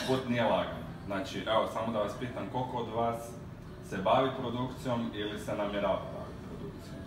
put nije lagan. Znači, evo, samo da vas pitam, koliko od vas se bavi produkcijom ili se namjerava baviti produkcijom?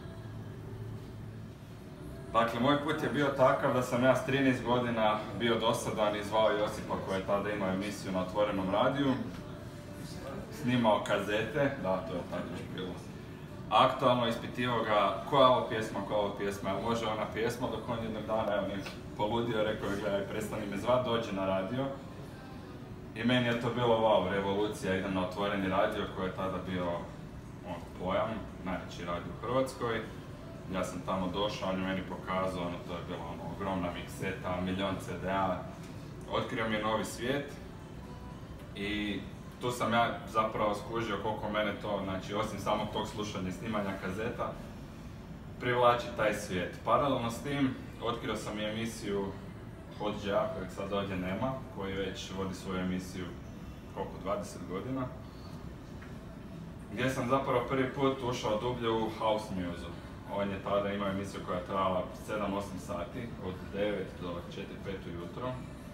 Dakle, moj put je bio takav da sam ja s 13 godina bio dosadan i zvao Josipa koji je tada imao emisiju na Otvorenom radiju. Snimao kazete, da, to je tad još bilo. Aktualno ispitivao ga koja je ovo pjesma, jel može ona pjesma, dok on jednog dana, evo, nek poludio, rekao je, gledaj, prestani me zvat, dođi na radio. I meni je to bilo wow, revolucija, idem na Otvoreni radio koji je tada bio pojam, najveći radio u Hrvatskoj. Ja sam tamo došao, on je meni pokazao, to je bila ogromna mikseta, milion CD-a. Otkrio mi je novi svijet i tu sam ja zapravo skužio koliko mene to, znači osim samog tog slušanja i snimanja kazeta, privlači taj svijet. Paralelno s tim, otkrio sam i emisiju Hot J-a, kojeg sad ovdje nema, koji već vodi svoju emisiju koliko, 20 godina. Gdje sam zapravo prvi put ušao dublje u house music. On je tada imao emisiju koja je trajala 7-8 sati, od 9 do 4-5 ujutro.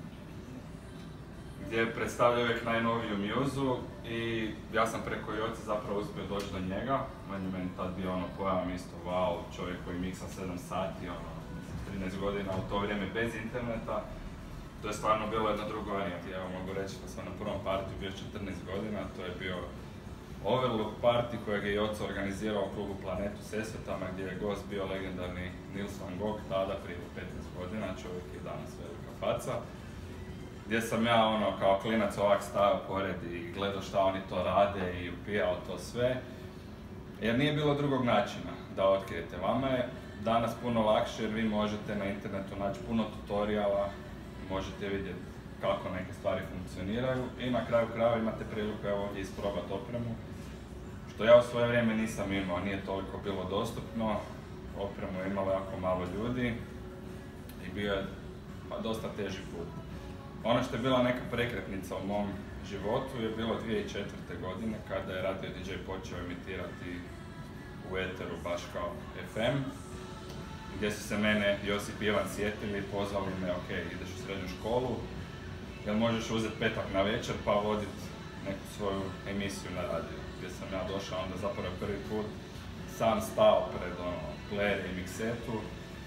Gdje je predstavljao uvijek najnoviju muzu i ja sam preko Joce zapravo uspio doći do njega. On je meni tad bio pojam isto, wow, čovjek koji miksa 7 sati, 13 godina u to vrijeme bez interneta. To je stvarno bilo jedno drugo varijant. Ja mogu reći da sam na prvom partiju bio 14 godina, to je bio Overlook party kojeg je Joca organizirao u klubu Planetu Sesvetama gdje je gost bio legendarni Nils van Gogh, tada prije 15 godina, čovjek je danas velika faca. Gdje sam ja kao klinac ovak stajao pored i gledao šta oni to rade i upijao to sve. Jer nije bilo drugog načina da otkrijete. Vama je danas puno lakše jer vi možete na internetu naći puno tutoriala, možete vidjeti kako neke stvari funkcioniraju i na kraju krajeva imate priliku ovdje isprobati opremu. Što ja u svoje vrijeme nisam imao, nije toliko bilo dostupno, opremu je imalo jako malo ljudi i bio je dosta teži put. Ono što je bila neka prekretnica u mom životu je bilo 2004. godine kada je Radio DJ počeo emitirati u eteru baš kao FM, gdje su se mene Josip i Ivan sjetili, pozvali me, ok, ideš u srednju školu, jel možeš uzeti petak na večer pa voditi neku svoju emisiju na radiju. Gdje sam ja došao onda zapravo prvi put sam stao pred player i miksetu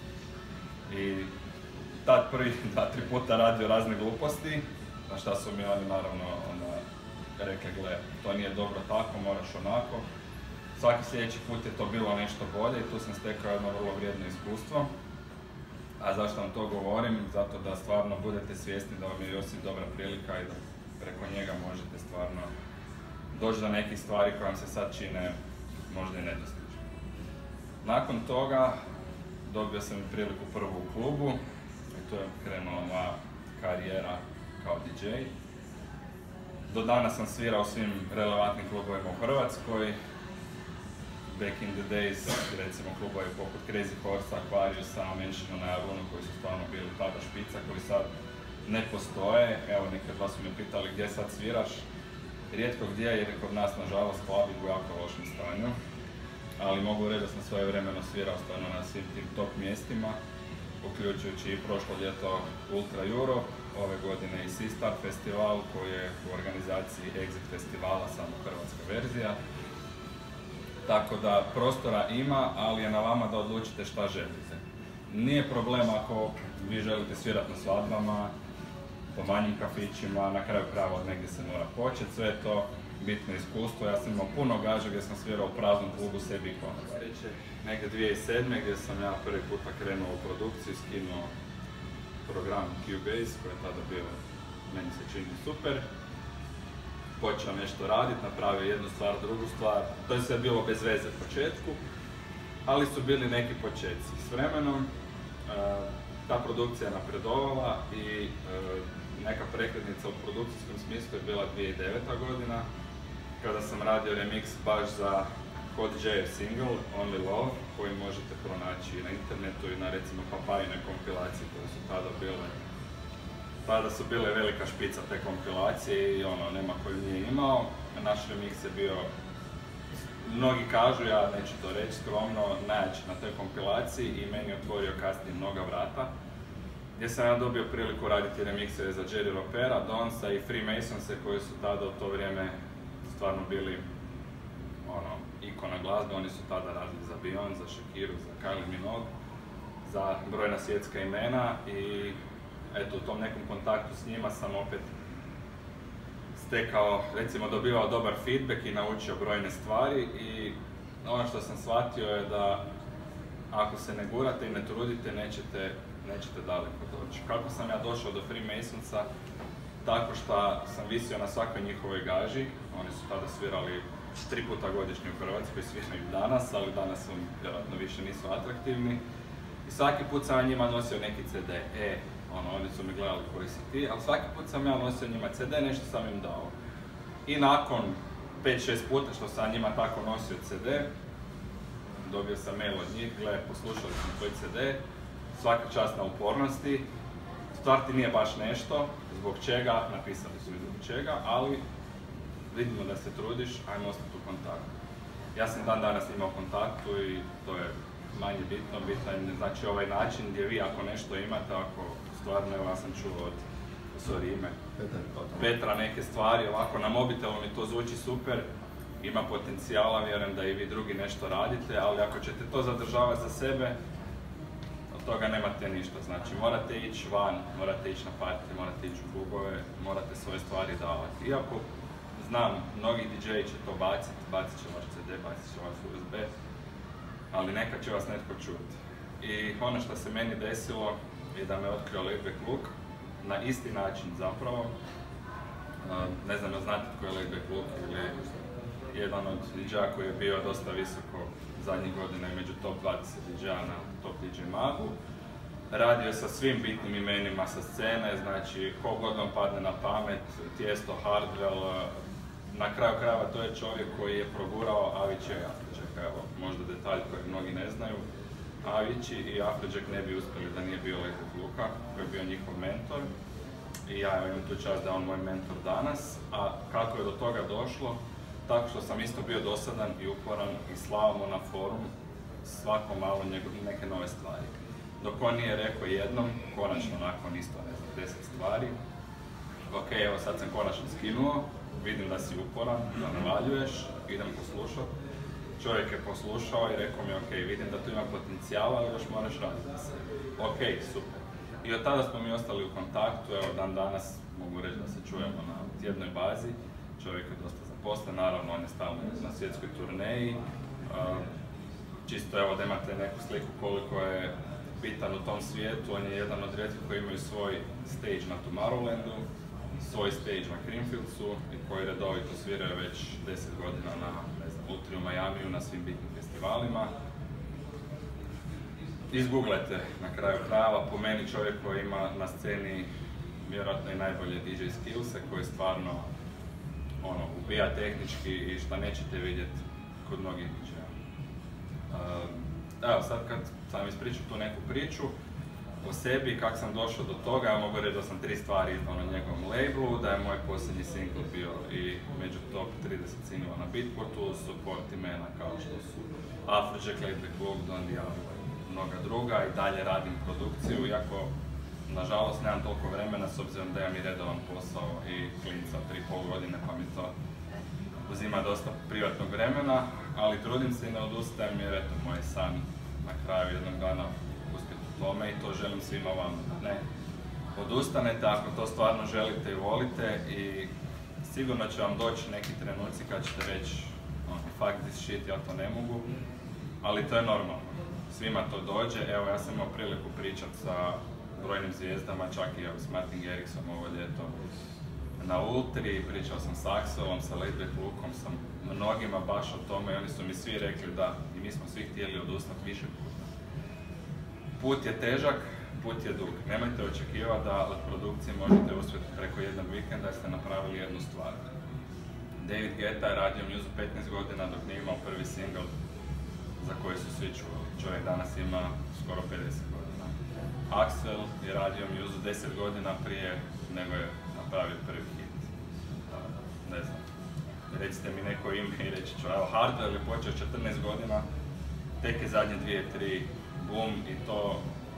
i tad prvi 2-3 puta radio razne gluposti, na šta su mi oni naravno rekli, gle, to nije dobro tako, moraš onako. Svaki sljedeći put je to bilo nešto bolje i tu sam stekao jedno vrlo vrijedno iskustvo. A zašto vam to govorim? Zato da stvarno budete svjesni da vam je Josip dobra prilika i da preko njega možete stvarno doći do nekih stvari koje vam se sad čine možda i nedostižne. Nakon toga dobio sam priliku prvu u klubu i tu je krenula moja karijera kao DJ. Do danas sam svirao svim relevantnim klubovima u Hrvatskoj. Back in the days, recimo klubovi poput Crazy Horse, Aquariusa, Mansiona na Jarunu koji su stvarno bili tada špica, koji sad ne postoje. Evo, nekad vas su me pitali gdje sad sviraš. Rijetko gdje jer je kod nas, nažalost, klubi u jako lošem stanju. Ali mogu reći da sam svojevremeno svirao stvarno na svim tim top mjestima, uključujući i prošlo ljeto Ultra Europe, ove godine i Seastar festival koji je u organizaciji Exit festivala, samo hrvatska verzija. Tako da prostora ima, ali je na vama da odlučite šta želite. Nije problem ako vi želite svirati na svadbama, po manjim kafićima, na kraju krajeva od negdje se mora početi, sve je to bitno iskustvo. Ja sam imao puno gaža gdje sam svirao u praznom klubu sebi i konoga. Negdje 2007. gdje sam ja prvi puta krenuo u produkciju, skinuo program Cubase koji je tada bio, meni se čini, super. Počeo nešto raditi, napravio jednu stvar, drugu stvar. To je sve bilo bez veze u početku, ali su bili neki početci. S vremenom ta produkcija je napredovala i neka prekretnica u produkcijskom smislu je bila 2009. godina, kada sam radio remix baš za Hot J single Only Love, koji možete pronaći na internetu i na recimo Papajine kompilacije koje su tada bile. Tada su bile velika špica te kompilacije i nema koju nije imao. Naš remix je bio, mnogi kažu, ja neću to reći skromno, najjači na toj kompilaciji i meni otvorio kasnije mnoga vrata. gdje sam ja dobio priliku raditi remikse za Jerry Ropera, Donsa i Freemasonse koji su tada u to vrijeme stvarno bili ikona glazbe. Oni su tada radili za Beyoncé, za Shakiru, za Kylie Minogue, za brojna svjetska imena i eto, u tom nekom kontaktu s njima sam opet stekao, recimo dobivao dobar feedback i naučio brojne stvari i ono što sam shvatio je da ako se ne gurate i ne trudite, nećete daleko doći. Kako sam ja došao do Freemasonsa? Tako što sam visio na svakoj njihovoj gaži. Oni su tada svirali 3 puta godišnje u Hrvatskoj, sviraju danas, ali danas su vjerojatno više nisu atraktivni. I svaki put sam njima nosio neki CD. Oni su mi gledali koji si ti, ali svaki put sam ja nosio njima CD, nešto sam im dao. I nakon 5-6 puta što sam njima tako nosio CD, dobio sam mail od njih, poslušali smo tvoj CD, svaka čast na upornosti, stvar ti nije baš nešto, zbog čega, napisali su mi zbog čega, ali vidimo da se trudiš, ajmo ostati u kontaktu. Ja sam dan danas imao kontaktu i to je manje bitno, je znači ovaj način gdje vi ako nešto imate, ako stvarno, evo ja sam čuo od Petra neke stvari, ovako na mobitelu mi to zvuči super, ima potencijala, vjerujem da i vi drugi nešto radite, ali ako ćete to zadržavati za sebe, od toga nemate ništa. Znači morate ići van, morate ići na partije, morate ići u klubove, morate svoje stvari davati. Iako znam, mnogi DJ-i će to bacit će vaš CD, bacit će vaš USB, ali nekad će vas netko čuti. I ono što se meni desilo je da me otkrio Laidback Luke, na isti način zapravo. Ne znam, znate tko je Laidback Luke, ili jedan od DJ-a koji je bio dosta visoko zadnjih godina i među top 20 DJ-a na Top DJ Magu. Radio je sa svim bitnim imenima sa scene, znači kogod vam padne na pamet, Tiesto, Hardwell, na kraju krajeva to je čovjek koji je progurao Avicii i Afrojack, evo možda detalj koji mnogi ne znaju. Avicii i Afrojack ne bi uspjeli da nije bio Laidback Luka, koji je bio njihov mentor. I ja imam tu čast da je on moj mentor danas, a kako je do toga došlo? Tako što sam isto bio dosadan i uporan i slao mu na forum svako malo neke nove stvari. Dok on nije rekao jednom, konačno nakon isto 10 stvari, ok, evo sad sam konačno skinuo, vidim da si uporan, da navaljuješ, idem poslušat. Čovjek je poslušao i rekao mi, ok, vidim da tu ima potencijala, ali još moraš raditi za sebe. Ok, super. I od tada smo mi ostali u kontaktu, evo dan danas mogu reći da se čujemo na tjednoj bazi. Čovjek je dosta zaposlen, naravno on je stalno na svjetskoj turneji. Čisto evo da imate neku sliku koliko je bitan u tom svijetu, on je jedan od rijetkih koji imaju svoj stage na Tomorrowlandu, svoj stage na Creamfieldsu i koji redovito sviraju već 10 godina na Ultri u Majamiju, na svim bitnim festivalima. Izgooglajte na kraju krajeva, po meni čovjek koji ima na sceni vjerojatno i najbolje DJ skillse, koji stvarno ubija tehnički i šta nećete vidjeti kod mnogih DJ-a. Evo sad kad sam ispričao tu neku priču o sebi, kako sam došao do toga, ja mogu reći da sam 3 stvari izdao na njegovom labelu, da je moj posljednji single bio i među top 30 singlova na Beatportu, support imena kao što su Afrojack, Laidback Luke, Don Diablo i mnoga druga i dalje radim produkciju, iako nažalost nemam toliko vremena s obzirom da imam i redovan posao i klinca 3,5 godine pa mi to uzima dosta privatnog vremena, ali trudim se i ne odustajem jer eto moj san na kraju jednog dana uspjeti u tome i to želim svima vam. Ne odustanete ako to stvarno želite i volite i sigurno će vam doći neki trenuci kad ćete reći fuck this shit, ja to ne mogu, ali to je normalno. Svima to dođe, evo ja sam imao priliku pričati sa brojnim zvijezdama, čak i s Martin Garrixom ovo ljeto na Ultri, pričao sam s Axelom, sa Laidback Lukom, sa mnogima baš o tome i oni su mi svi rekli da i mi smo svi htjeli odustati više puta. Put je težak, put je dug. Nemojte očekivati da od produkcije možete uspjeti preko jednog vikenda jer ste napravili jednu stvar. David Guetta je radio Muse 15 godina dok nije imao prvi single za koji su svi čuli. Čovjek danas ima skoro 50 godina. Axel je radio Muse 10 godina prije nego je napravio prvi hit. Ne znam, recite mi neko ime i reći ću, evo Hardwell je počeo 14 godina, tek je zadnje 2-3 boom i to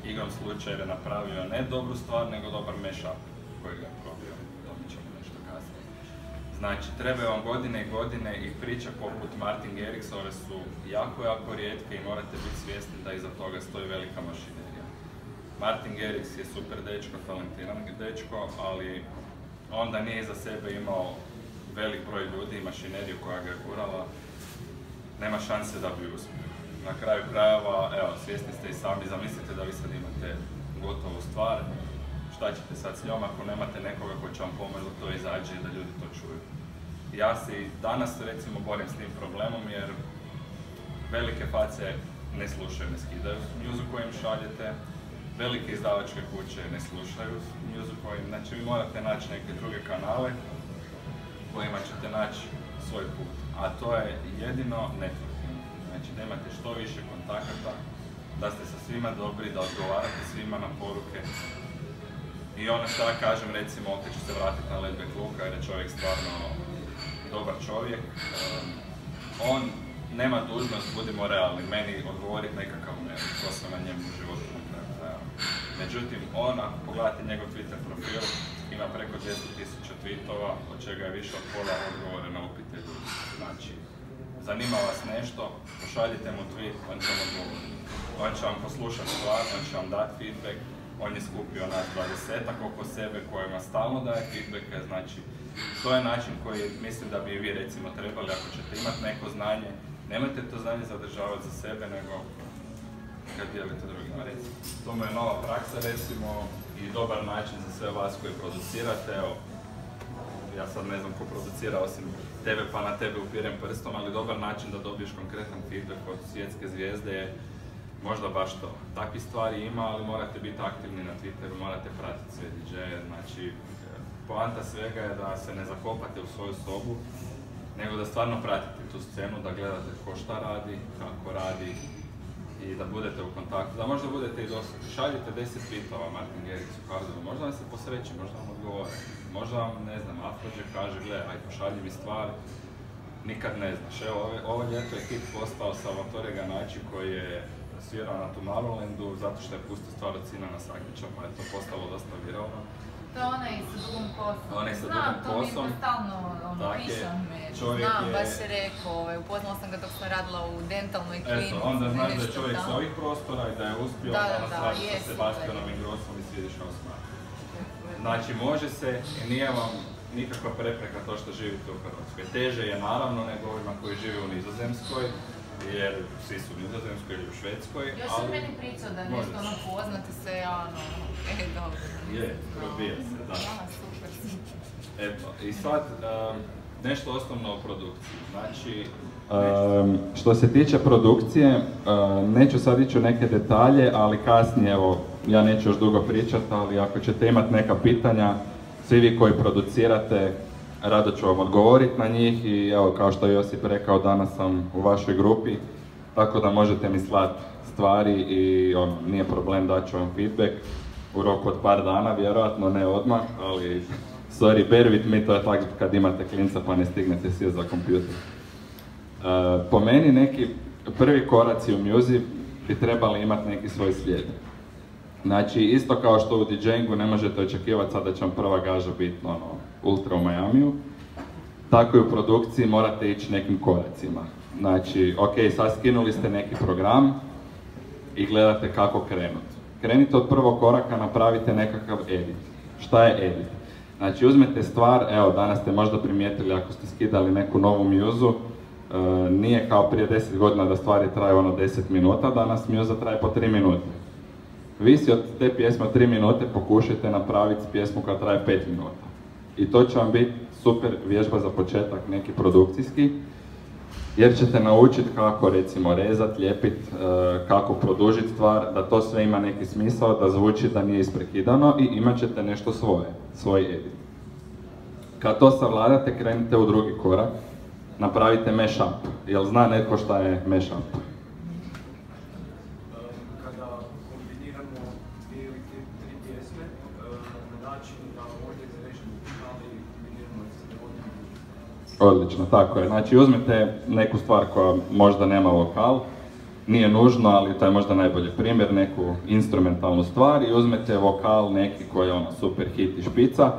igrom slučaja je napravio ne dobru stvar, nego dobar mashup koji ga je probio, dobit ćemo nešto kasnije. Znači, trebaju vam godine i godine i priče poput Martin Garrixove su jako rijetke i morate biti svjesni da iza toga stoji velika mašinerija. Martin Garrix je super dečko, talentiran dečko, ali onda nije iza sebe imao velik broj ljudi i mašineriju koja ga je gurala, nema šanse da bi uspio. Na kraju krajeva, evo, svjesni ste i sami, zamislite da vi sad imate gotovu stvar, šta ćete sad s njom ako nemate nekoga ko će vam pomoći da to izađe i da ljudi to čuju. Ja si danas recimo borim s tim problemom jer velike face ne slušaju, ne skidaju njuzu koju im šaljete, velike izdavačke kuće ne slušaju njuzu koju im, znači vi morate naći neke druge kanale kojima ćete naći svoj put, a to je jedino networking. Znači da imate što više kontakata, da ste sa svima dobri, da odgovarate svima na poruke. I ono što ja kažem, recimo, opet ću se vratiti na Ledbeck Luka jer je čovjek stvarno dobar čovjek. On nema dužnost, budimo realni, meni odgovoriti nekakav mail, to sam na njemu u životu na kraju krajeva. Međutim, on, ako pogledate njegov Twitter profil, ima preko 200.000 tweetova, od čega je više od pola odgovore na upite ljudi. Znači, zanima vas nešto, pošaljite mu tweet, on će vam odgovoriti. On će vam poslušati stvar, on će vam dati feedback, on je skupio nas 20-ak oko sebe kojima stalno daje feedbacke, znači to je način koji mislim da bi i vi recimo trebali ako ćete imati neko znanje, nemojte to znanje zadržavati za sebe, nego kad dijelite drugima recimo. To mu je nova praksa recimo i dobar način za sve vas koji producirate, evo, ja sad ne znam ko producira osim tebe pa na tebe upirem prstom, ali dobar način da dobiješ konkretan feedback od svjetske zvijezde je možda baš to. Takvih stvari ima, ali morate biti aktivni na Twitteru, morate pratiti sve DJ-e, znači poanta svega je da se ne zakopate u svoju sobu, nego da stvarno pratite tu scenu, da gledate ko šta radi, kako radi i da budete u kontaktu, da možda budete i dosadni. Šaljite 10 tweetova Martin Garrixu Hardovu, možda vam se posreći, možda vam odgovore, možda vam, ne znam, Afrođe kaže, gle, aj pošalji mi stvar, nikad ne znaš. Evo, ovo ljeto je hit postao Salvatore Ganacci koji je svirao na Tomorrowlandu zato što je pustio stvar od Sinana Sakića, pa je to postalo dosta viralno. To je onaj sa dugom kosom. Onaj sa dugom kosom. Znam, to mi je stalno piše on me. Znam, baš je rekao, upoznala sam ga dok sam radila u dentalnoj klinici. Eto, onda znaš da je čovjek s ovih prostora i da je uspio da svači sa Sebastianom Ingrossom i sviriš kao smar. Znači, može se i nije vam nikakva prepreka to što živite u Hrvatskoj. Teže je naravno nego ovima koji žive u Nizozemskoj, jer svi su u Nizozemskoj ili u Švedskoj. Još je meni pričao da nešto ono poznate se, dobro. Je, probija se, da. Super. Eto, i sad nešto osnovno o produkciji. Znači, što se tiče produkcije, neću sad ići u neke detalje, ali kasnije, evo, ja neću još dugo pričati, ali ako ćete imati neka pitanja, svi vi koji producirate, rado ću vam odgovoriti na njih i evo, kao što je Josip rekao, danas sam u vašoj grupi, tako da možete mi slati stvari i nije problem, daću vam feedback u roku od par dana, vjerojatno ne odmah, ali sorry, bear with me, to je tako kad imate klinca pa ne stignete sjesti za kompjuter. Po meni neki prvi koraci u muzic bi trebali imati neki svoj slijed. Znači, isto kao što u DJingu ne možete očekivati sad da će vam prva gaža biti ultra u Miamiju, tako i u produkciji morate ići nekim koracima. Znači, ok, sad skinuli ste neki program i gledate kako krenuti. Krenite od prvog koraka, napravite nekakav edit. Šta je edit? Znači, uzmete stvar, evo, danas ste možda primijetili ako ste skidali neku novu muzu, nije kao prije 10 godina da stvari traju 10 minuta, danas muza traje po 3 minute. Vi si od te pjesme od 3 minute pokušajte napraviti pjesmu koja traje 5 minuta. I to će vam biti super vježba za početak, neki produkcijski, jer ćete naučiti kako recimo rezat, lijepit, kako produžiti stvar, da to sve ima neki smisao, da zvuči da nije isprekidano i imat ćete nešto svoje, svoj edit. Kad to savladate, krenite u drugi korak, napravite mashup. Jel zna netko šta je mashup? Kada kombiniramo 2 ili 3 pjesme na način da ovdje zarežemo ali kombiniramo s melodijom. Odlično, tako je. Znači uzmete neku stvar koja možda nema vokal, nije nužno, ali to je možda najbolji primjer, neku instrumentalnu stvar i uzmete vokal neki koji je super hit i špica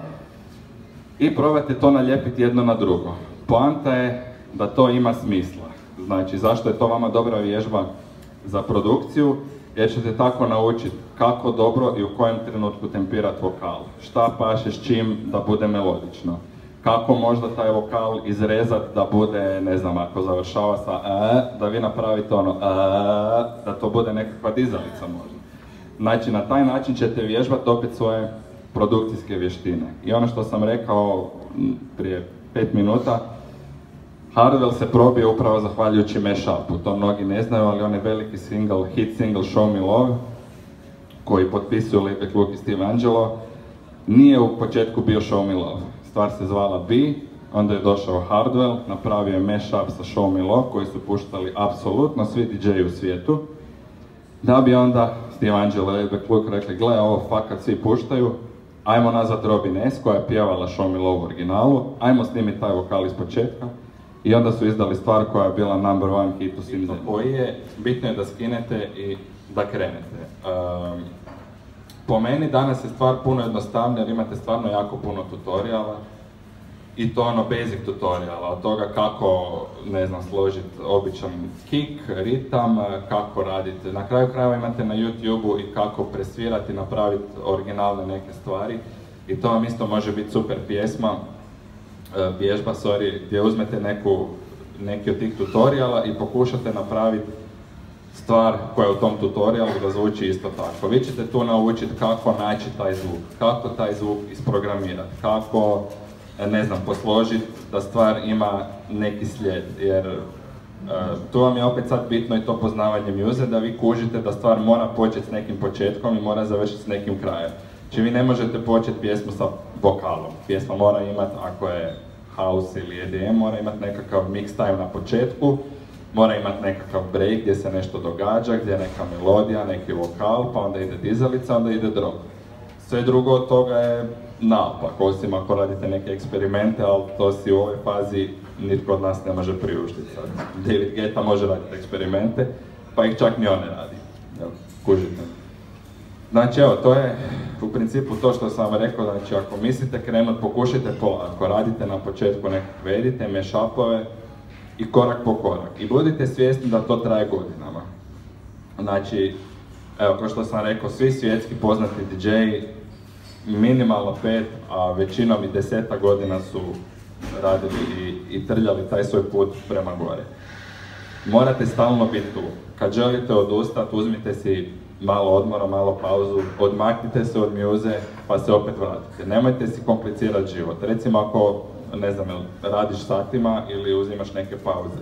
i probajte to nalijepiti jedno na drugo. Poanta je da to ima smisla. Znači, zašto je to vama dobra vježba za produkciju? Jer ćete tako naučiti kako dobro i u kojem trenutku tempirati vokal. Šta paše s čim da bude melodično. Kako možda taj vokal izrezati da bude, ne znam, ako završava sa da vi napravite da to bude nekakva dizalica možda. Znači, na taj način ćete vježbati opet svoje produkcijske vještine. I ono što sam rekao prije 5 minuta, Hardwell se probio upravo zahvaljujući Mashupu. To mnogi ne znaju, ali on je veliki single, hit single Show Me Love, koji potpisuju Laidback Luke i Steve Angello, nije u početku bio Show Me Love. Stvar se zvala B, onda je došao Hardwell, napravio je mashup sa Show Me Love, koji su puštali apsolutno svi DJ-i u svijetu, da bi onda Steve Angello i Laidback Luke rekli, gle, ovo fakat svi puštaju, ajmo nazvat Robin S. koja je pjevala Show Me Love u originalu, ajmo snimiti taj vokal iz početka, i onda su izdali stvar koja je bila number one hit u svim zemljama. Koji je, bitno je da skinete i da krenete. Po meni danas je stvar puno jednostavnija jer imate stvarno jako puno tutoriala i to basic tutoriala, od toga kako, ne znam, složiti običan kick, ritam, kako raditi. Na kraju krajeva imate na YouTube-u i kako presvirati, napraviti originalne neke stvari i to vam isto može biti super pjesma, vježba, gdje uzmete neki od tih tutoriala i pokušate napraviti stvar koja je u tom tutorialu da zvuči isto tako. Vi ćete tu naučiti kako naći taj zvuk, kako taj zvuk isprogramirati, kako, ne znam, posložiti da stvar ima neki slijed, jer tu vam je opet sad bitno i to poznavanje muze, da vi kužite da stvar mora početi s nekim početkom i mora završiti s nekim krajem. Znači vi ne možete početi pjesmu sa vokalom. Pjesma mora imati, ako je house ili EDM, mora imati nekakav mix time na početku, mora imati nekakav break gdje se nešto događa, gdje je neka melodija, neki vokal, pa onda ide dizalica, onda ide drop. Sve drugo od toga je naopak, osim ako radite neke eksperimente, ali to si u ovoj fazi nitko od nas ne može priuštiti. David Guetta može raditi eksperimente, pa ih čak ni on ne radi. Kužite. Znači evo, to je u principu to što sam vam rekao, znači ako mislite krenut, pokušajte polako, radite na početku nekakve edite, mashupove i korak po korak. I budite svjesni da to traje godinama. Znači, evo, kao što sam rekao, svi svjetski poznati DJ-i, minimalno 5, a većinom i 10 godina su radili i trljali taj svoj put prema gore. Morate stalno biti tu. Kad želite odustati, uzmite si malo odmora, malo pauzu, odmaknite se od muze, pa se opet vratite. Nemojte si komplicirati život. Recimo ako, ne znam, radiš satima ili uzimaš neke pauze.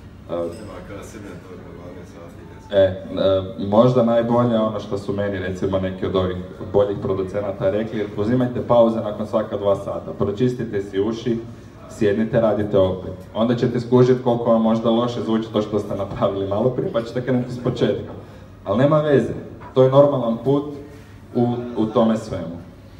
Možda najbolje ono što su meni, recimo, neki od ovih boljih producenata rekli, uzimajte pauze nakon svaka 2 sata, pročistite si uši, sjednite, radite opet. Onda ćete skužiti koliko vam možda loše zvuči to što ste napravili malo prije, pa ćete krenuti s početka. Ali nema veze, to je normalan put u tome svemu.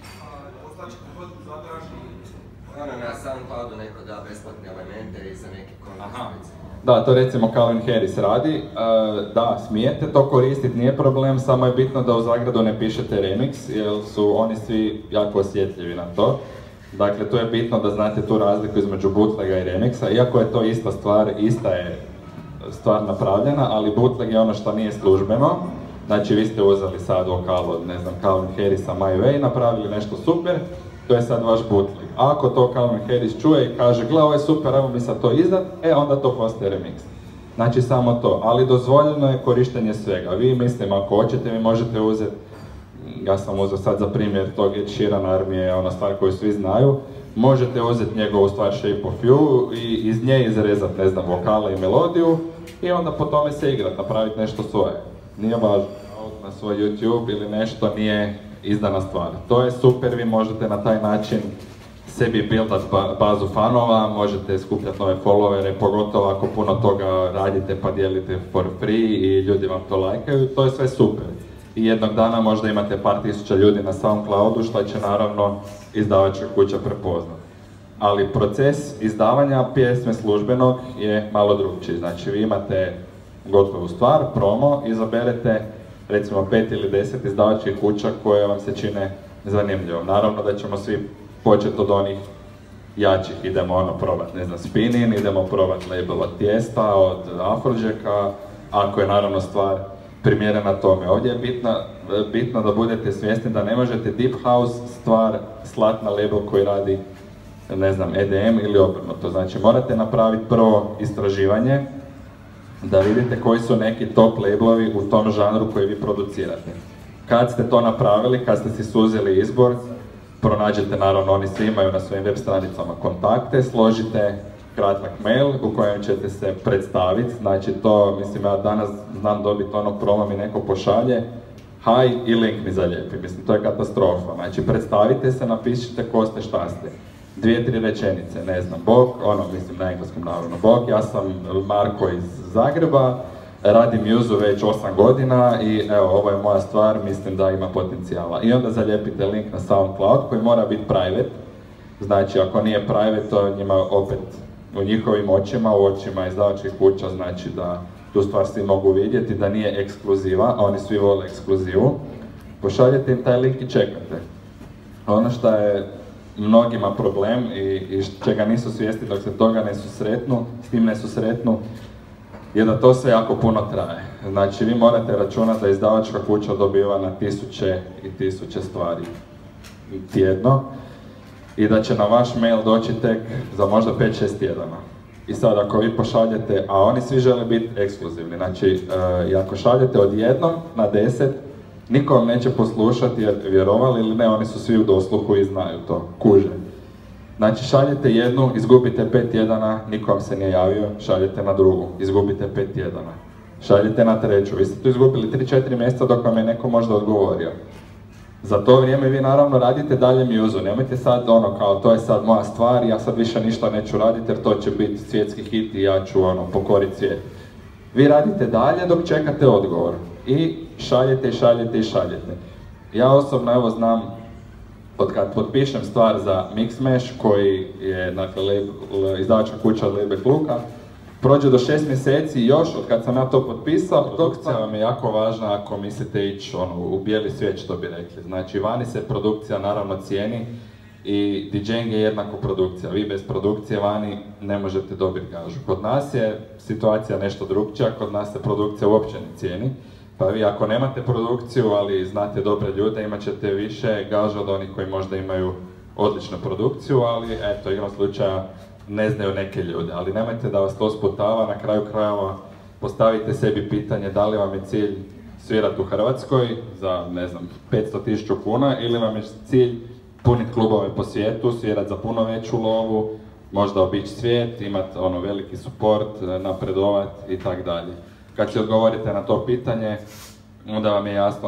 Na SoundCloudu neko da besplatne elemente i za neke kontekstice. Da, to recimo Calvin Harris radi. Da, smijete to koristiti, nije problem, samo je bitno da u zagradu ne pišete remix, jer su oni svi jako osjetljivi na to. Dakle, to je bitno da znate tu razliku između bootlega i remixa, iako je to ista stvar, ista je stvar napravljena, ali bootleg je ono što nije službeno. Znači, vi ste uzeli sad vokal od, ne znam, Calvin Harrisa My Way, napravili nešto super, to je sad vaš bootleg. A ako to Calvin Harris čuje i kaže, gle, ovo je super, ajmo mi sad to izdat, onda to postaje remix. Znači, samo to, ali dozvoljeno je korištenje svega. Vi, mislim, ako hoćete, vi možete uzeti, ja sam uzeo sad za primjer tog Ed Sheeran Armije, ona stvar koju svi znaju, možete uzeti njegovu stvar Shape of You i iz nje izrezati, ne znam, vokale i melodiju i onda po tome se igrati, napraviti nešto svoje. Nije važno na svoj YouTube ili nešto nije izdana stvar. To je super, vi možete na taj način sebi buildat bazu fanova, možete skupljati nove followere, pogotovo ako puno toga radite pa dijelite for free i ljudi vam to lajkaju, to je sve super. I jednog dana možda imate par tisuća ljudi na SoundCloudu, što će naravno izdavačka kuća prepoznat. Ali proces izdavanja pjesme službenog je malo drugčiji. Znači vi imate gotovu stvar, promo, izaberete recimo 5 ili 10 izdavačkih kuća koje vam se čine zanimljivo. Naravno da ćemo svi početi od onih jačih, idemo probati, ne znam, Spinin, idemo probati label od Tijesta, od Afrođeka, ako je naravno stvar primjerena tome. Ovdje je bitno da budete svjesni da ne možete Deep House stvar slati na label koji radi, ne znam, EDM ili obrnuto. Znači morate napraviti prvo istraživanje da vidite koji su neki top labelovi u tom žanru koji vi producirate. Kad ste to napravili, kad ste si suzili izbor, pronađete, naravno oni svi imaju na svojim web stranicama kontakte, složite kratak mail u kojem ćete se predstaviti, znači to, mislim, ja danas znam dobiti promo mi neko pošalje, hi i link mi zalijepi, mislim, to je katastrofa, znači predstavite se, napišite ko ste, šta ste, 2-3 rečenice, ne znam, bok, mislim na engleskom naravno, bok, ja sam Marko iz Zagreba, radim Muzu već 8 godina i evo, ovo je moja stvar, mislim da ima potencijala. I onda zalijepite link na SoundCloud koji mora biti private. Znači, ako nije private, to njima opet u njihovim očima, u očima izdavačkih kuća, znači da tu stvar svi mogu vidjeti, da nije ekskluziva, a oni svi vole ekskluzivu. Pošaljete im taj link i čekate. Ono što je mnogima problem i čega nisu svjesni dok se toga ne susretnu, s tim ne susretnu, je da to sve jako puno traje. Znači, vi morate računati da izdavačka kuća dobiva na tisuće i tisuće stvari tjedno i da će na vaš mail doći tek za možda 5-6 tjedana. I sad, ako vi pošaljete, a oni svi žele biti ekskluzivni, znači, i ako šaljete od 1 na 10, niko vam neće poslušati jer, vjerovali ili ne, oni su svi u dosluhu i znaju to, kuže. Znači, šaljete jednu, izgubite 5 tjedana, niko vam se nije javio, šaljete na drugu, izgubite 5 tjedana. Šaljete na treću, vi ste tu izgubili 3-4 mjeseca dok vam je neko možda odgovorio. Za to vrijeme vi naravno radite dalje Muzu, nemojte sad kao to je sad moja stvar, ja sad više ništa neću raditi jer to će biti svjetski hit i ja ću pokoriti svijet. Vi radite dalje dok čekate odgovor i šaljete i šaljete i šaljete. Ja osobno evo znam, od kad potpišem stvar za Mixmash, koji je, dakle, izdavačka kuća od Leibek Luka, prođe do 6 mjeseci i još, od kad sam ja to potpisao, produkcija vam je jako važna ako mislite ići u bijeli svijet, što bi rekli. Znači, vani se produkcija naravno cijeni i DJing je jednako produkcija. Vi bez produkcije vani ne možete dobiti gažu. Kod nas je situacija nešto drukčija, kod nas se produkcija uopće ne cijeni. Pa vi ako nemate produkciju, ali znate dobre ljude, imat ćete više gaža od onih koji možda imaju odličnu produkciju, ali eto, igrom slučaja ne znaju neke ljude. Ali nemojte da vas to sputava, na kraju krajeva postavite sebi pitanje da li vam je cilj svirati u Hrvatskoj za, ne znam, 500.000 kuna ili vam je cilj puniti klubove po svijetu, svirati za puno veću lovu, možda obići svijet, imati veliki suport, napredovati i tak dalje. Kad si odgovorite na to pitanje, onda vam je jasno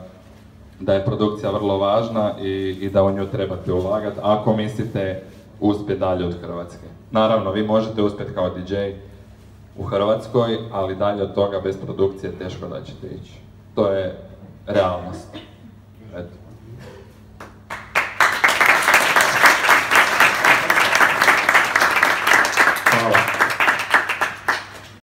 da je produkcija vrlo važna i da u nju trebate ulagati ako mislite uspjeti dalje od Hrvatske. Naravno, vi možete uspjeti kao DJ u Hrvatskoj, ali dalje od toga bez produkcije teško da ćete ići. To je realnost. Eto.